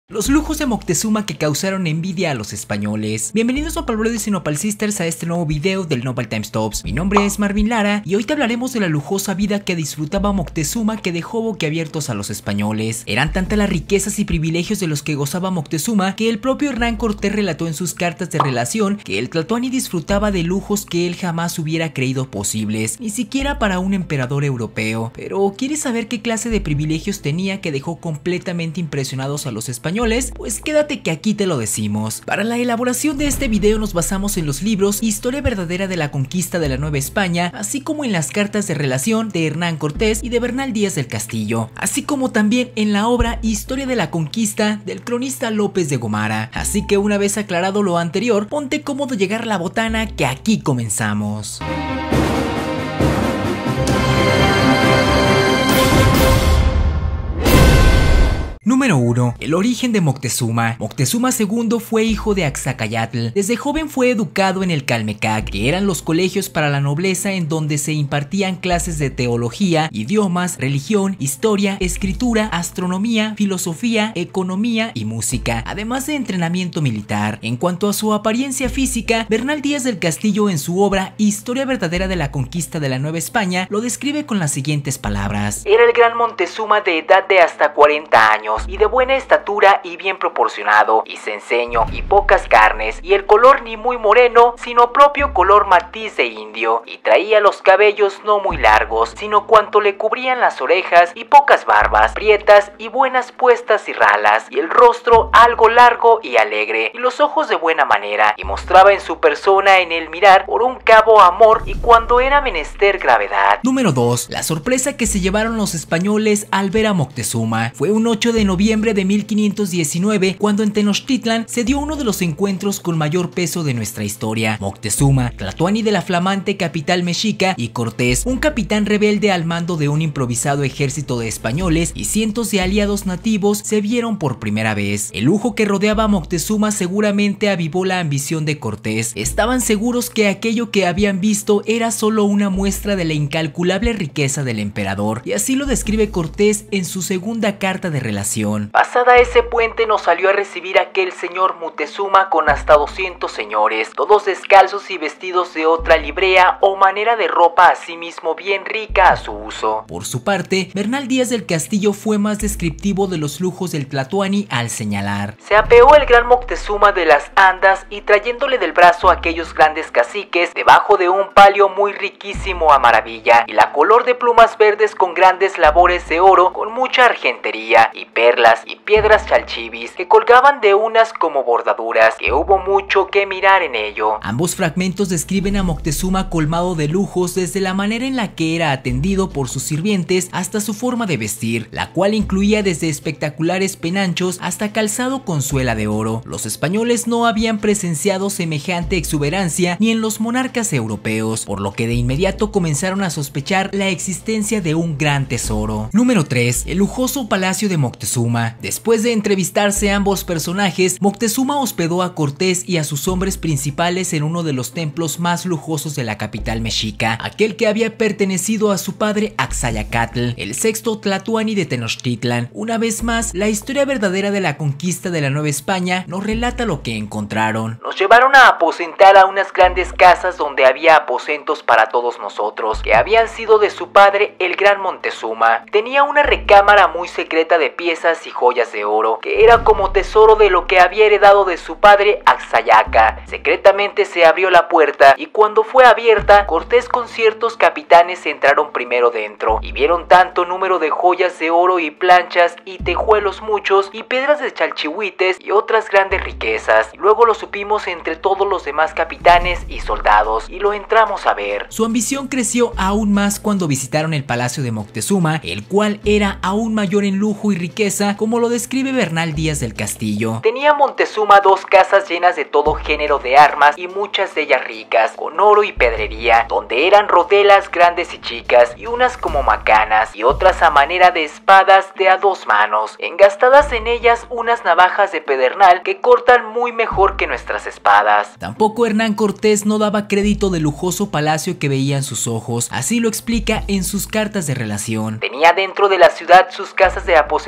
Los lujos de Moctezuma que causaron envidia a los españoles. Bienvenidos Nopal Brothers y Nopal Sisters a este nuevo video del Nopal Times Tops. Mi nombre es Marvin Lara y hoy te hablaremos de la lujosa vida que disfrutaba Moctezuma, que dejó boquiabiertos a los españoles. Eran tantas las riquezas y privilegios de los que gozaba Moctezuma que el propio Hernán Cortés relató en sus cartas de relación que el Tlatoani disfrutaba de lujos que él jamás hubiera creído posibles, ni siquiera para un emperador europeo. Pero ¿quieres saber qué clase de privilegios tenía que dejó completamente impresionados a los españoles? Pues quédate que aquí te lo decimos. Para la elaboración de este video nos basamos en los libros Historia verdadera de la conquista de la Nueva España, así como en las cartas de relación de Hernán Cortés y de Bernal Díaz del Castillo, así como también en la obra Historia de la conquista del cronista López de Gomara. Así que una vez aclarado lo anterior, ponte cómodo llegar a la botana que aquí comenzamos. Número 1. El origen de Moctezuma. Moctezuma II fue hijo de Axayacatl. Desde joven fue educado en el Calmecac, que eran los colegios para la nobleza en donde se impartían clases de teología, idiomas, religión, historia, escritura, astronomía, filosofía, economía y música, además de entrenamiento militar. En cuanto a su apariencia física, Bernal Díaz del Castillo en su obra Historia verdadera de la conquista de la Nueva España lo describe con las siguientes palabras: Era el gran Moctezuma de edad de hasta 40 años y de buena estatura y bien proporcionado, y cenceño y pocas carnes, y el color ni muy moreno, sino propio color matiz de indio, y traía los cabellos no muy largos, sino cuanto le cubrían las orejas, y pocas barbas, prietas y buenas puestas y ralas, y el rostro algo largo y alegre, y los ojos de buena manera, y mostraba en su persona en el mirar por un cabo amor, y cuando era menester gravedad. Número 2. La sorpresa que se llevaron los españoles al ver a Moctezuma. Fue un 8 de noviembre de 1519 cuando en Tenochtitlan se dio uno de los encuentros con mayor peso de nuestra historia. Moctezuma, Tlatoani de la flamante capital mexica, y Cortés, un capitán rebelde al mando de un improvisado ejército de españoles y cientos de aliados nativos, se vieron por primera vez. El lujo que rodeaba a Moctezuma seguramente avivó la ambición de Cortés. Estaban seguros que aquello que habían visto era solo una muestra de la incalculable riqueza del emperador, y así lo describe Cortés en su segunda carta de relación. Pasada ese puente nos salió a recibir aquel señor Moctezuma con hasta 200 señores, todos descalzos y vestidos de otra librea o manera de ropa, asimismo bien rica a su uso. Por su parte, Bernal Díaz del Castillo fue más descriptivo de los lujos del Tlatoani al señalar: Se apeó el gran Moctezuma de las andas y trayéndole del brazo a aquellos grandes caciques, debajo de un palio muy riquísimo a maravilla, y la color de plumas verdes con grandes labores de oro, con mucha argentería, y perlas y piedras chalchivis que colgaban de unas como bordaduras, que hubo mucho que mirar en ello. Ambos fragmentos describen a Moctezuma colmado de lujos, desde la manera en la que era atendido por sus sirvientes hasta su forma de vestir, la cual incluía desde espectaculares penachos hasta calzado con suela de oro. Los españoles no habían presenciado semejante exuberancia ni en los monarcas europeos, por lo que de inmediato comenzaron a sospechar la existencia de un gran tesoro. Número 3. El lujoso palacio de Moctezuma. Después de entrevistarse a ambos personajes, Moctezuma hospedó a Cortés y a sus hombres principales en uno de los templos más lujosos de la capital mexica, aquel que había pertenecido a su padre Axayacatl, el sexto Tlatoani de Tenochtitlan. Una vez más, la historia verdadera de la conquista de la Nueva España nos relata lo que encontraron. Nos llevaron a aposentar a unas grandes casas donde había aposentos para todos nosotros, que habían sido de su padre el gran Moctezuma. Tenía una recámara muy secreta de piezas y joyas de oro, que era como tesoro de lo que había heredado de su padre Axayaca. Secretamente se abrió la puerta, y cuando fue abierta, Cortés con ciertos capitanes entraron primero dentro, y vieron tanto número de joyas de oro y planchas y tejuelos muchos, y piedras de chalchihuites y otras grandes riquezas. Y luego lo supimos entre todos los demás capitanes y soldados, y lo entramos a ver. Su ambición creció aún más cuando visitaron el palacio de Moctezuma, el cual era aún mayor en lujo y riqueza, como lo describe Bernal Díaz del Castillo. Tenía Moctezuma 2 casas llenas de todo género de armas, y muchas de ellas ricas, con oro y pedrería, donde eran rodelas grandes y chicas, y unas como macanas, y otras a manera de espadas de a 2 manos, engastadas en ellas unas navajas de pedernal que cortan muy mejor que nuestras espadas. Tampoco Hernán Cortés no daba crédito del lujoso palacio que veían sus ojos, así lo explica en sus cartas de relación. Tenía dentro de la ciudad sus casas de aposentamiento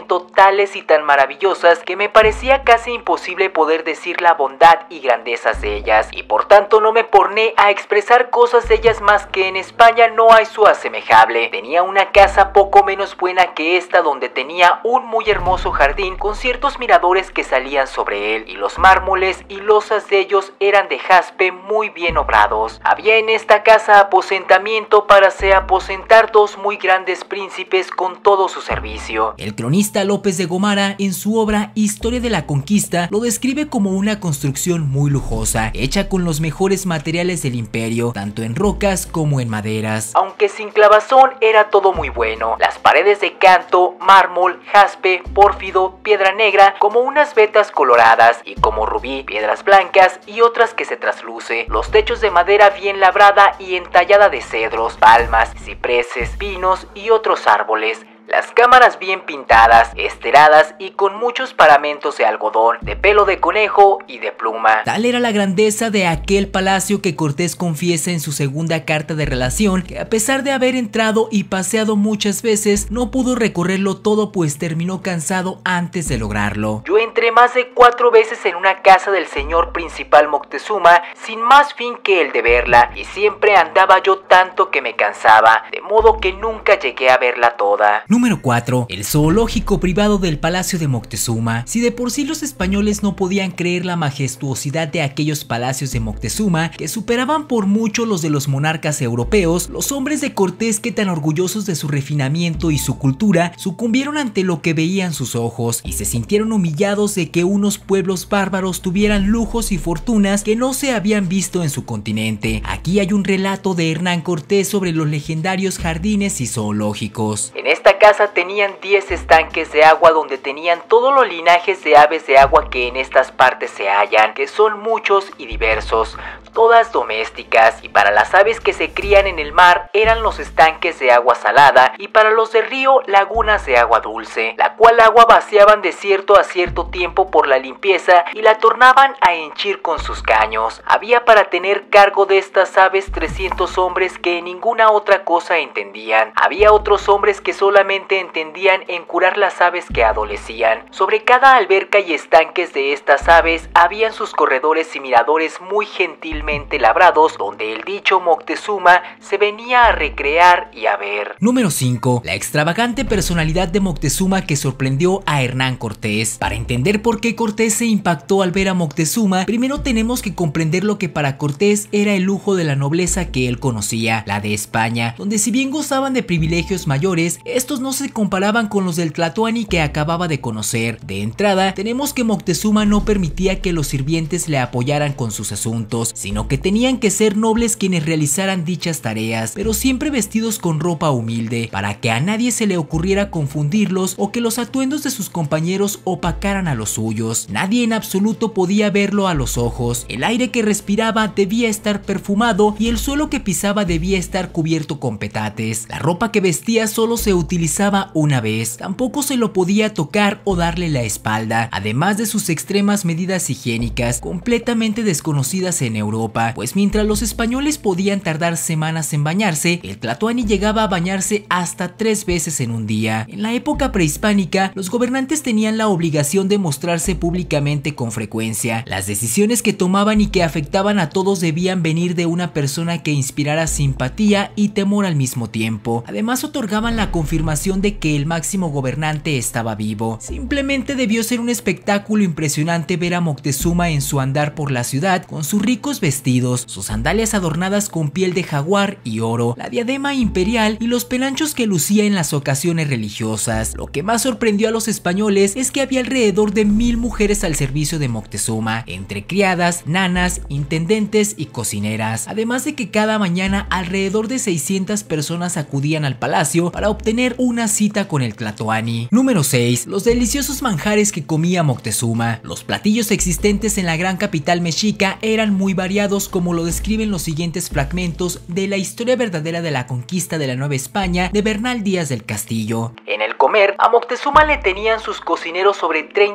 momento tales y tan maravillosas que me parecía casi imposible poder decir la bondad y grandezas de ellas, y por tanto no me porné a expresar cosas de ellas más que en España no hay su asemejable. Tenía una casa poco menos buena que esta, donde tenía un muy hermoso jardín con ciertos miradores que salían sobre él, y los mármoles y losas de ellos eran de jaspe muy bien obrados. Había en esta casa aposentamiento para se aposentar dos muy grandes príncipes con todo su servicio. El cronista López de Gomara, en su obra Historia de la Conquista, lo describe como una construcción muy lujosa, hecha con los mejores materiales del imperio, tanto en rocas como en maderas. Aunque sin clavazón era todo muy bueno. Las paredes de canto, mármol, jaspe, pórfido, piedra negra, como unas vetas coloradas, y como rubí, piedras blancas y otras que se trasluce. Los techos de madera bien labrada y entallada de cedros, palmas, cipreses, pinos y otros árboles. Las cámaras bien pintadas, esteradas y con muchos paramentos de algodón, de pelo de conejo y de pluma. Tal era la grandeza de aquel palacio que Cortés confiesa en su segunda carta de relación, que a pesar de haber entrado y paseado muchas veces, no pudo recorrerlo todo, pues terminó cansado antes de lograrlo. Yo entré más de 4 veces en una casa del señor principal Moctezuma, sin más fin que el de verla, y siempre andaba yo tanto que me cansaba, de modo que nunca llegué a verla toda. Número 4. El zoológico privado del Palacio de Moctezuma. Si de por sí los españoles no podían creer la majestuosidad de aquellos palacios de Moctezuma, que superaban por mucho los de los monarcas europeos, los hombres de Cortés, que tan orgullosos de su refinamiento y su cultura, sucumbieron ante lo que veían sus ojos y se sintieron humillados de que unos pueblos bárbaros tuvieran lujos y fortunas que no se habían visto en su continente. Aquí hay un relato de Hernán Cortés sobre los legendarios jardines y zoológicos. En esta casa tenían 10 estanques de agua, donde tenían todos los linajes de aves de agua que en estas partes se hallan, que son muchos y diversos, todas domésticas, y para las aves que se crían en el mar eran los estanques de agua salada, y para los de río lagunas de agua dulce, la cual agua vaciaban de cierto a cierto tiempo por la limpieza y la tornaban a henchir con sus caños. Había para tener cargo de estas aves 300 hombres que en ninguna otra cosa entendían. Había otros hombres que solamente entendían en curar las aves que adolecían. Sobre cada alberca y estanques de estas aves habían sus corredores y miradores muy gentilmente labrados, donde el dicho Moctezuma se venía a recrear y a ver. Número 5. La extravagante personalidad de Moctezuma que sorprendió a Hernán Cortés. Para entender por qué Cortés se impactó al ver a Moctezuma, primero tenemos que comprender lo que para Cortés era el lujo de la nobleza que él conocía, la de España, donde si bien gozaban de privilegios mayores, estos no se comparaban con los del Tlatoani que acababa de conocer. De entrada, tenemos que Moctezuma no permitía que los sirvientes le apoyaran con sus asuntos, sino que tenían que ser nobles quienes realizaran dichas tareas, pero siempre vestidos con ropa humilde, para que a nadie se le ocurriera confundirlos o que los atuendos de sus compañeros opacaran a los suyos. Nadie en absoluto podía verlo a los ojos. El aire que respiraba debía estar perfumado y el suelo que pisaba debía estar cubierto con petates. La ropa que vestía solo se utilizaba una vez, tampoco se lo podía tocar o darle la espalda, además de sus extremas medidas higiénicas completamente desconocidas en Europa, pues mientras los españoles podían tardar semanas en bañarse, el Tlatoani llegaba a bañarse hasta 3 veces en un día. En la época prehispánica, los gobernantes tenían la obligación de mostrarse públicamente con frecuencia. Las decisiones que tomaban y que afectaban a todos debían venir de una persona que inspirara simpatía y temor al mismo tiempo. Además, otorgaban la confirmación de que el máximo gobernante estaba vivo. Simplemente debió ser un espectáculo impresionante ver a Moctezuma en su andar por la ciudad, con sus ricos vestidos, sus sandalias adornadas con piel de jaguar y oro, la diadema imperial y los penachos que lucía en las ocasiones religiosas. Lo que más sorprendió a los españoles es que había alrededor de 1000 mujeres al servicio de Moctezuma, entre criadas, nanas, intendentes y cocineras, además de que cada mañana alrededor de 600 personas acudían al palacio para obtener una cita con el Tlatoani. Número 6. Los deliciosos manjares que comía Moctezuma. Los platillos existentes en la gran capital mexica eran muy variados, como lo describen los siguientes fragmentos de la historia verdadera de la conquista de la Nueva España de Bernal Díaz del Castillo. En el comer, a Moctezuma le tenían sus cocineros sobre 30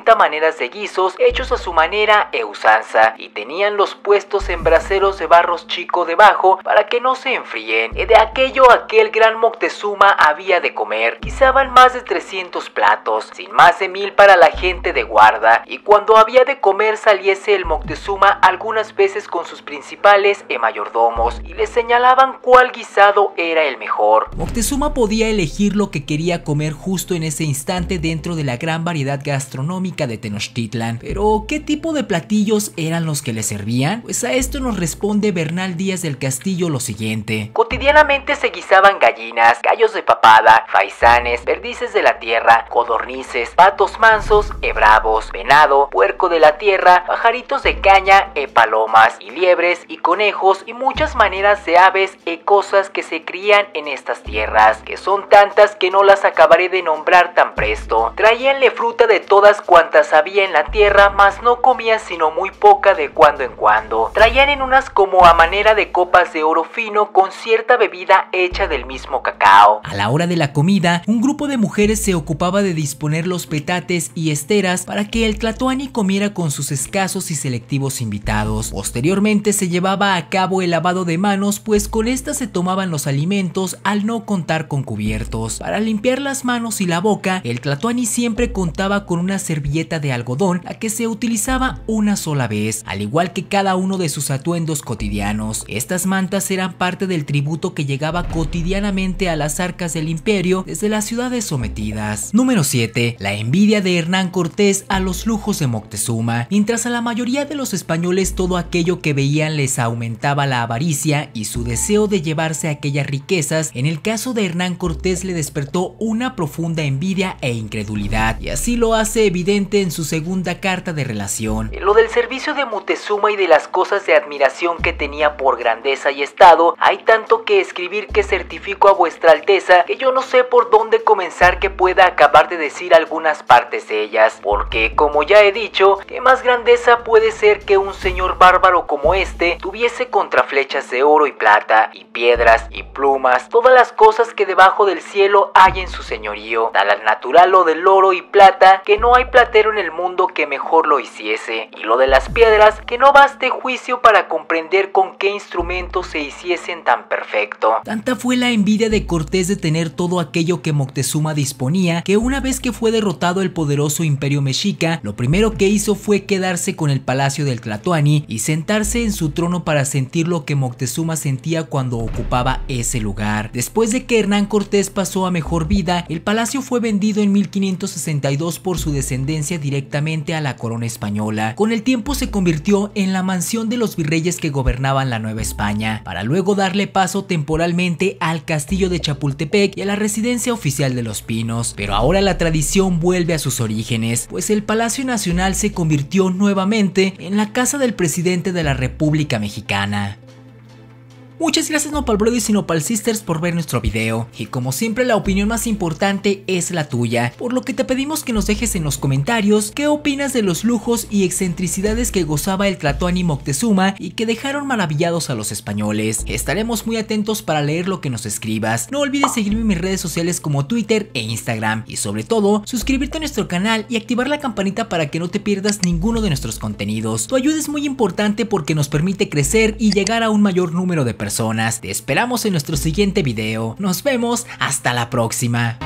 50 maneras de guisos hechos a su manera e usanza, y tenían los puestos en braseros de barros chico debajo para que no se enfríen. De aquello aquel gran Moctezuma había de comer. Guisaban más de 300 platos, sin más de 1000 para la gente de guarda, y cuando había de comer saliese el Moctezuma algunas veces con sus principales mayordomos y les señalaban cuál guisado era el mejor. Moctezuma podía elegir lo que quería comer justo en ese instante dentro de la gran variedad gastronómica de Tenochtitlan. Pero, ¿qué tipo de platillos eran los que le servían? Pues a esto nos responde Bernal Díaz del Castillo lo siguiente: cotidianamente se guisaban gallinas, gallos de papada, faisanes, perdices de la tierra, codornices, patos mansos, bravos, venado, puerco de la tierra, pajaritos de caña, palomas y liebres y conejos y muchas maneras de aves cosas que se crían en estas tierras, que son tantas que no las acabaré de nombrar tan presto. Traíanle fruta de todas cuantas había en la tierra, mas no comían sino muy poca de cuando en cuando. Traían en unas como a manera de copas de oro fino con cierta bebida hecha del mismo cacao. A la hora de la comida, un grupo de mujeres se ocupaba de disponer los petates y esteras para que el tlatoani comiera con sus escasos y selectivos invitados. Posteriormente se llevaba a cabo el lavado de manos, pues con estas se tomaban los alimentos al no contar con cubiertos. Para limpiar las manos y la boca, el tlatoani siempre contaba con una servilleta de algodón, la que se utilizaba una sola vez, al igual que cada uno de sus atuendos cotidianos. Estas mantas eran parte del tributo que llegaba cotidianamente a las arcas del imperio desde las ciudades sometidas. Número 7. La envidia de Hernán Cortés a los lujos de Moctezuma. Mientras a la mayoría de los españoles todo aquello que veían les aumentaba la avaricia y su deseo de llevarse aquellas riquezas, en el caso de Hernán Cortés le despertó una profunda envidia e incredulidad, y así lo hace evidente en su segunda carta de relación. Lo del servicio de Moctezuma y de las cosas de admiración que tenía por grandeza y estado, hay tanto que escribir que certifico a vuestra alteza que yo no sé por dónde comenzar que pueda acabar de decir algunas partes de ellas, porque como ya he dicho, ¿qué más grandeza puede ser que un señor bárbaro como este tuviese contra flechas de oro y plata, y piedras y plumas, todas las cosas que debajo del cielo hay en su señorío, tal al natural lo del oro y plata, que no hay platero en el mundo que mejor lo hiciese, y lo de las piedras, que no baste juicio para comprender con qué instrumentos se hiciesen tan perfecto? Tanta fue la envidia de Cortés de tener todo aquello que Moctezuma disponía, que una vez que fue derrotado el poderoso imperio mexica, lo primero que hizo fue quedarse con el palacio del Tlatoani y sentarse en su trono para sentir lo que Moctezuma sentía cuando ocupaba ese lugar. Después de que Hernán Cortés pasó a mejor vida, el palacio fue vendido en 1562 por su descendencia directamente a la corona española. Con el tiempo se convirtió en la mansión de los virreyes que gobernaban la Nueva España, para luego darle paso temporalmente al castillo de Chapultepec y a la residencia oficial de Los Pinos. Pero ahora la tradición vuelve a sus orígenes, pues el Palacio Nacional se convirtió nuevamente en la casa del presidente de la República Mexicana. Muchas gracias Nopal Brothers y Nopal Sisters por ver nuestro video, y como siempre la opinión más importante es la tuya, por lo que te pedimos que nos dejes en los comentarios qué opinas de los lujos y excentricidades que gozaba el Tlatoani Moctezuma y que dejaron maravillados a los españoles. Estaremos muy atentos para leer lo que nos escribas. No olvides seguirme en mis redes sociales como Twitter e Instagram, y sobre todo suscribirte a nuestro canal y activar la campanita para que no te pierdas ninguno de nuestros contenidos. Tu ayuda es muy importante porque nos permite crecer y llegar a un mayor número de personas. Te esperamos en nuestro siguiente video. Nos vemos, hasta la próxima.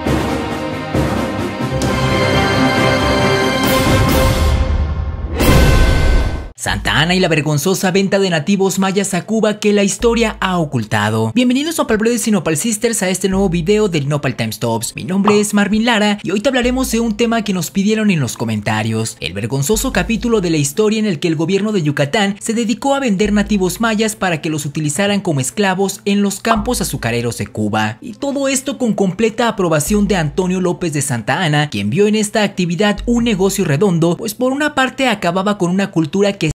Santa Ana y la vergonzosa venta de nativos mayas a Cuba que la historia ha ocultado. Bienvenidos Nopal Brothers y Nopal Sisters a este nuevo video del Nopal Time Stops. Mi nombre es Marvin Lara y hoy te hablaremos de un tema que nos pidieron en los comentarios: el vergonzoso capítulo de la historia en el que el gobierno de Yucatán se dedicó a vender nativos mayas para que los utilizaran como esclavos en los campos azucareros de Cuba. Y todo esto con completa aprobación de Antonio López de Santa Ana, quien vio en esta actividad un negocio redondo, pues por una parte acababa con una cultura que